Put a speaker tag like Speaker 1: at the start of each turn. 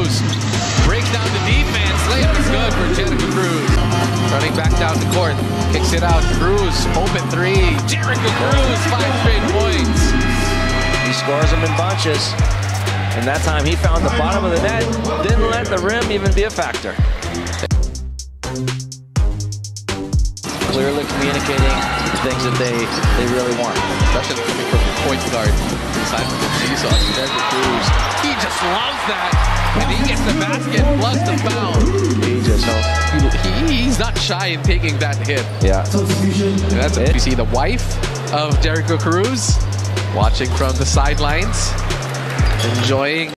Speaker 1: Cruz breaks down the defense. Layup is good for Jericho Cruz. Running back down the court. Kicks it out. Cruz, open three. Jericho Cruz, 5 straight points.
Speaker 2: He scores them in bunches. And that time he found the bottom of the net. Didn't let the rim even be a factor. Clearly communicating things that they really want.
Speaker 1: Especially coming from the point guard inside of the seesaw. Jericho Cruz, he just loves that. And he gets the basket plus the foul.
Speaker 2: He just
Speaker 1: he's not shy in taking that hit.
Speaker 2: Yeah.
Speaker 1: And that's it. You see the wife of Jericho Cruz watching from the sidelines, enjoying